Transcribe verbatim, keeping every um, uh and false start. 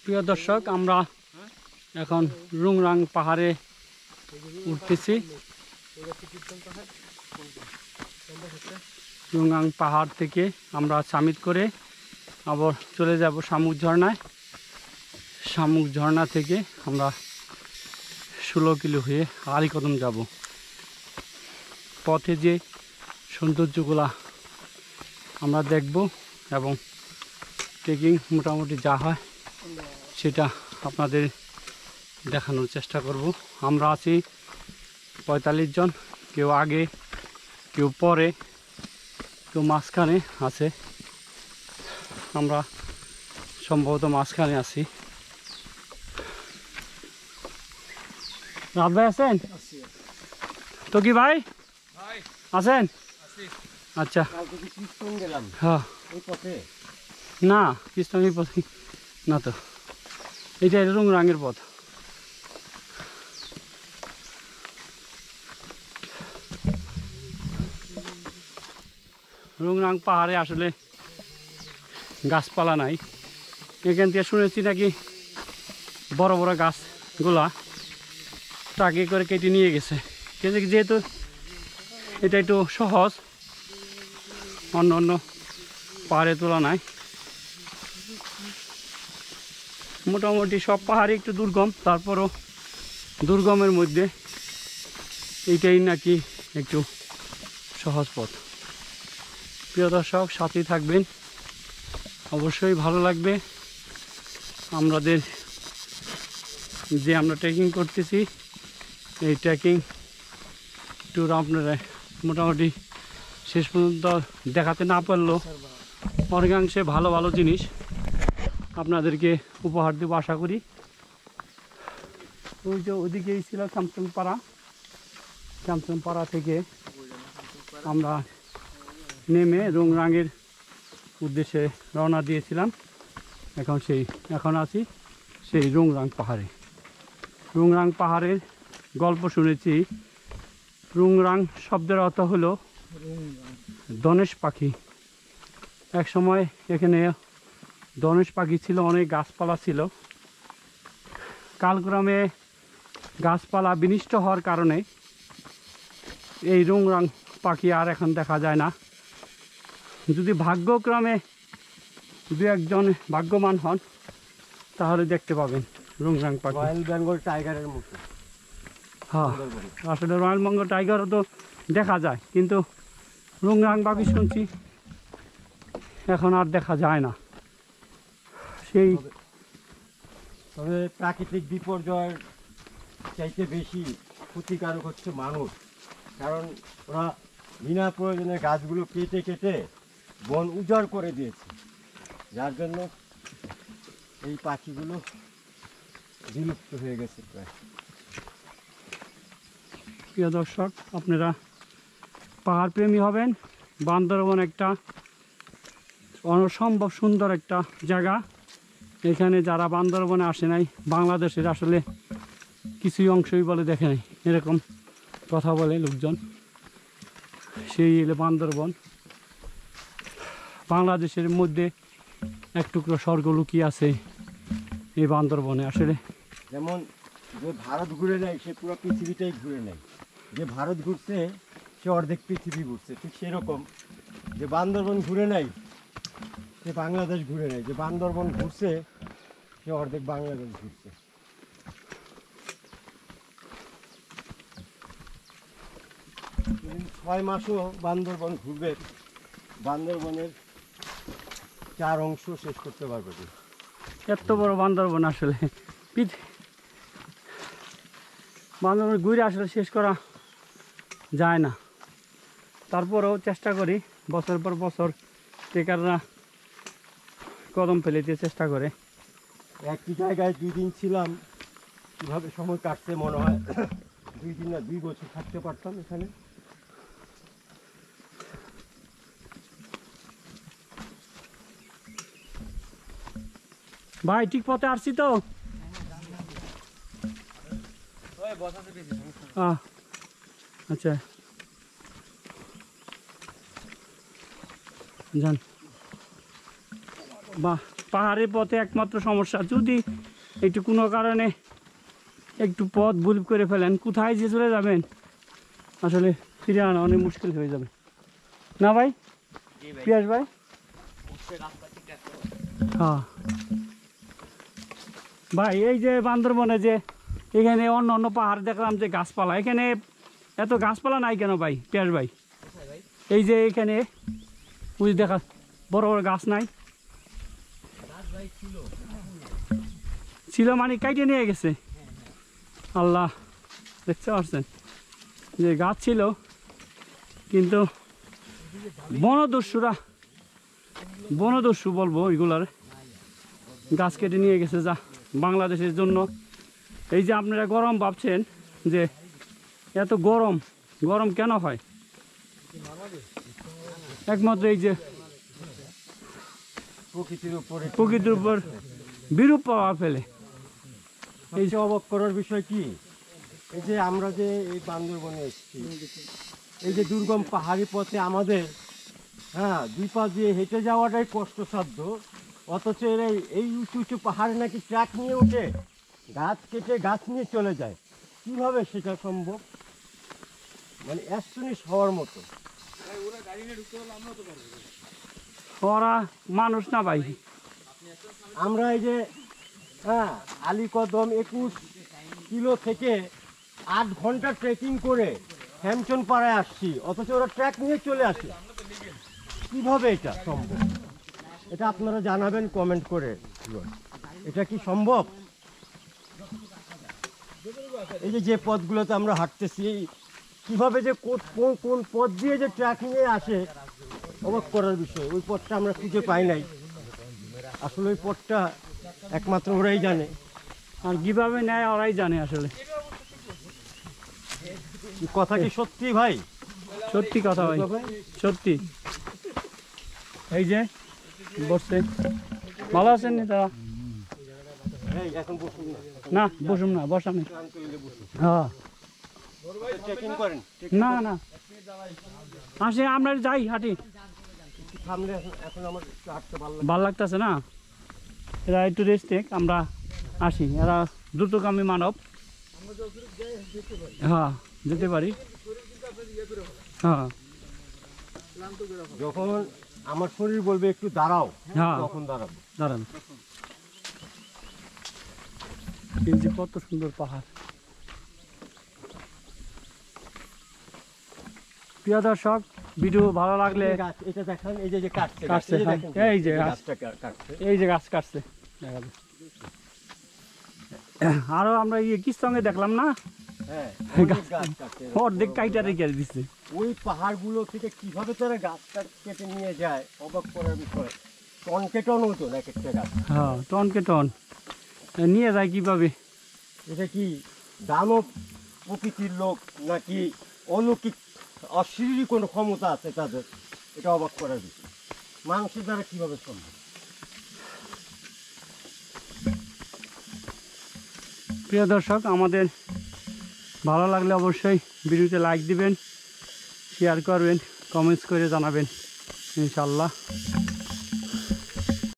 প্রিয় দর্শক, আমরা এখন রুংরাং পাহাড়ে উঠতেছি। রুংরাং পাহাড় থেকে আমরা সামিট করে আবার চলে যাব শামুক ঝর্ণায়। শামুক ঝর্ণা থেকে আমরা ষোলো কিলো হয়ে আলীকদম যাব। পথে যে সৌন্দর্যগুলা আমরা দেখব এবং ট্রেকিং মোটামুটি যা হয় সেটা আপনাদের দেখানোর চেষ্টা করব। আমরা আছি পঁয়তাল্লিশ জন, কেউ আগে কেউ পরে কেউ মাঝখানে আছে। আমরা সম্ভবত মাঝখানে আছি। রাত ভাই আছেন তো? কি ভাই আছেন? আচ্ছা, হ্যাঁ না কৃষ্ণ পথে না তো, এইটা রুংরাঙের পথ। রুংরাং পাহাড়ে আসলে গাছপালা নাই। এখান থেকে শুনেছি নাকি বড় বড় গাছগুলা ট্রাকে করে কেটে নিয়ে গেছে। কিন্তু যেহেতু এটা একটু সহজ অন্য অন্য পাহাড়ের তুলনায়, মোটামুটি সব পাহাড়ই একটু দুর্গম, তারপরও দুর্গমের মধ্যে এইটাই নাকি একটু সহজ পথ। প্রিয় দর্শক, সাথেই থাকবেন, অবশ্যই ভালো লাগবে। আমাদের যে আমরা ট্রেকিং করতেছি, এই ট্রেকিং ট্যুর আপনারা মোটামুটি শেষ পর্যন্ত দেখাতে না পারলেও অনেকাংশে ভালো ভালো জিনিস আপনাদেরকে উপহার দেবো আশা করি। ওই যে ওদিকেই ছিল শ্যামসংপাড়া। শ্যামসংপাড়া থেকে আমরা নেমে রুংরাঙের উদ্দেশ্যে রওনা দিয়েছিলাম। এখন সেই এখন আছি সেই রুংরাং পাহাড়ে। রুংরাং পাহাড়ের গল্প শুনেছি। রুংরাং শব্দের অর্থ হলো ধনেশ পাখি। এক সময় এখানে ধনেশ পাখি ছিল, অনেক গাছপালা ছিল। কালক্রমে গাছপালা বিনষ্ট হওয়ার কারণে এই রুংরাং পাখি আর এখন দেখা যায় না। যদি ভাগ্যক্রমে দু একজন ভাগ্যবান হন তাহলে দেখতে পাবেন রুংরাং পাখি। রয়্যাল বেঙ্গল টাইগারের মতো। হ্যাঁ, আসলে রয়্যাল বেঙ্গল টাইগারও তো দেখা যায়, কিন্তু রুংরাং পাখি শুনছি এখন আর দেখা যায় না। সেই তবে প্রাকৃতিক বিপর্যয়ের চাইতে বেশি ক্ষতিকারক হচ্ছে মানুষ। কারণ ওরা বিনা প্রয়োজনে গাছগুলো কেটে কেটে বন উজাড় করে দিয়েছে, যার জন্য এই পাখিগুলো বিলুপ্ত হয়ে গেছে প্রায়। প্রিয় দর্শক, আপনারা পাহাড় প্রেমী হবেন। বান্দরবন একটা অসম্ভব সুন্দর একটা জায়গা। এখানে যারা বান্দরবনে আসে নাই, বাংলাদেশের আসলে কিছুই অংশই বলে দেখে নাই, এরকম কথা বলে লোকজন। সেই এলে বান্দরবন বাংলাদেশের মধ্যে এক টুকরো স্বর্গ লুকিয়ে আছে এই বান্দরবনে। আসলে যেমন যে ভারত ঘুরে নেয় সে পুরো পৃথিবীটাই ঘুরে নেয়। যে ভারত ঘুরছে সে অর্ধেক পৃথিবী ঘুরছে। ঠিক সেরকম যে বান্দরবন ঘুরে নেয় সে বাংলাদেশ ঘুরে নেয়। যে বান্দরবন ঘুরছে সে অর্ধেক বাংলাদেশ ঘুরছে। ছয় মাসও বান্দরবন ঘুরবে, বান্দরবনের চার অংশ শেষ করতে পারবে। এত বড় বান্দরবন আসলে বান্দরবন ঘুরে আসলে শেষ করা যায় না। তারপরেও চেষ্টা করি, বছর পর বছর ট্রেকাররা কদম ফেলে দিয়ে চেষ্টা করে। একই জায়গায় দুই দিন ছিলাম, কীভাবে সময় কাটছে মনে হয় দুই দিন না দুই বছর থাকতে পারতাম এখানে। ভাই ঠিক পথে আসছি তো? আচ্ছা যান। বাহ, পাহাড়ের পথে একমাত্র সমস্যা, যদি একটু কোনো কারণে একটু পথ ভুল করে ফেলেন, কোথায় যে চলে যাবেন আসলে ফিরে আনা অনেক মুশকিল হয়ে যাবে। না ভাই, পিয়াস ভাই? হ্যাঁ ভাই, এই যে বান্দরবনে যে এখানে অন্য অন্য পাহাড় দেখলাম যে গাছপালা, এখানে এত গাছপালা নাই কেন ভাই পিয়াস ভাই? এই যে এখানে ওই দেখা বড় বড় গাছ নাই? ছিল মানে কাইটে নিয়ে গেছে? আল্লাহ, দেখতে পাচ্ছেন যে গাছ ছিল, কিন্তু বনদস্যুরা, বনদস্যু বলবো এগুলার, গাছ কেটে নিয়ে গেছে। যা বাংলাদেশের জন্য এই যে আপনারা গরম ভাবছেন যে এত গরম, গরম কেন হয়? একমাত্র এই যে প্রকৃতির উপরে প্রকৃতির উপর বিরূপ প্রভাব ফেলে। এই যে অবাক করার বিষয় কি, এই যে আমরা যে এই বান্দরবনে এসেছি, এই যে দুর্গম পাহাড়ি পথে আমাদের হ্যাঁ দুই পা দিয়ে হেঁটে যাওয়াটাই কষ্টসাধ্য, অথচ এরা এই উঁচু উঁচু পাহাড়ে নাকি ট্র্যাক নিয়ে ওঠে, গাছ কেটে গাছ নিয়ে চলে যায়। কিভাবে সেটা সম্ভব? মানে অ্যাস্টনিশ হওয়ার মতো। ওরা মানুষ না ভাই। আমরা এই যে হ্যাঁ আলীকদম একুশ কিলো থেকে আট ঘন্টা ট্রেকিং করে হ্যামচন পাড়ায় আসছি, অথচ ওরা ট্র্যাক নিয়ে চলে আসে। কিভাবে এটা সম্ভব? এটা আপনারা জানাবেন কমেন্ট করে, এটা কি সম্ভব? এই যে যে পথগুলোতে আমরা হাঁটতেছি, কিভাবে যে কোন- কোন কোন পথ দিয়ে যে ট্র্যাক নিয়ে আসে, অবাক করার বিষয়। ওই পথটা আমরা খুঁজে পাই নাই, আসলে ওই পথটা একমাত্র ওরাই জানে। আর কিভাবে নেয় ওরাই জানে আসলে। কথা কি সত্যি ভাই? সত্যি কথা ভাই, সত্যি। এই যে বসছে, ভালো আছেন নি তারা? এই এখন বসুন না, না বসুন না, বসান। ক্লান্ত হইলে বসুন। হ্যাঁ, চেকিং করেন, না না আসে, আমরা যাই হাঁটি। একটু থামলে এখন এখন আমার একটু হাঁটতে ভালো লাগে। ভাল লাগতেছে না, এরা একটু রেস্ট নেক, আমরা আসি। এরা দ্রুতগামী মানব। হ্যাঁ যেতে পারি। হ্যাঁ যখন আমার শরীর বলবে একটু দাঁড়াও, হ্যাঁ তখন দাঁড়াবো। দাঁড়ান। এই যে কত সুন্দর পাহাড়। প্রিয় দর্শক, ভিডিও ভালো লাগলে এই গাছ, এটা দেখেন, এই যে যে কাটছে, কাটছে, এই যে হ্যাঁ, দেখেন, এই যে গাছ। গাছটা কা- কাটছে। এই যে গাছ কাটছে দেখা যায়। আরো আমরা ইয়ে কি সঙ্গে দেখলাম না, হ্যাঁ, গাছ অনেক গাছ কাটছে। অর্ধেক কাইটা রেখে দিচ্ছে। ওই পাহাড়গুলো থেকে কিভাবে তারা গাছটা কেটে নিয়ে যায়, অবাক করার বিষয়। টন কে টন ওজন এক একটা গাছ। হ্যাঁ, টনকে টন নিয়ে যায় কিভাবে? এটা কি দানব প্রকৃতির লোক, নাকি অলৌকিক অশরীরী কোনো ক্ষমতা আছে তাদের? এটা অবাক করার বিষয়। মানুষের দ্বারা কিভাবে সম্ভব? প্রিয় দর্শক, আমাদের ভালো লাগলে অবশ্যই ভিডিওতে লাইক দিবেন, শেয়ার করবেন, কমেন্টস করে জানাবেন ইনশাল্লাহ।